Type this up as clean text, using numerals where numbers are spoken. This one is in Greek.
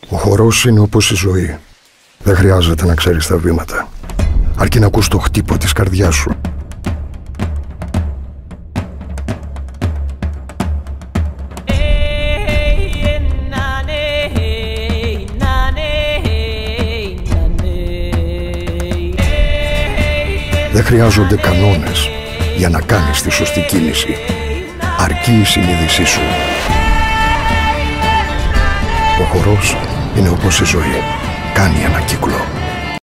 Ο χορός είναι όπως η ζωή. Δεν χρειάζεται να ξέρεις τα βήματα, αρκεί να ακούς το χτύπο της καρδιάς σου. Δεν χρειάζονται κανόνες για να κάνεις τη σωστή κίνηση, αρκεί η συνείδησή σου. Ο χορός είναι όπως η ζωή. Κάνει ένα κύκλο.